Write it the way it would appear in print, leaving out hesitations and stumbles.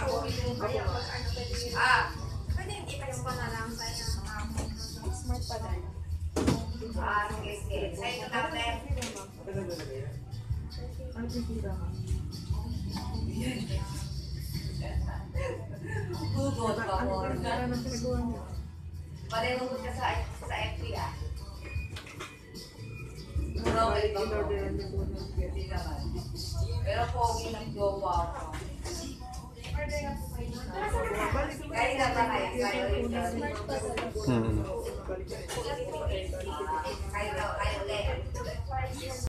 Pwede hindi kayong pangalang sa smart pa dahil. Sige. Sa'yo ito natin. Ano pipira ka? Hugot pa mo. Para na pinagawa niyo. Parehugot ka sa FB ah. Pero okay ba mo? Hindi naman. Pero pogi ng jowa ko. Kaya na ba kayo? Kayo ulit.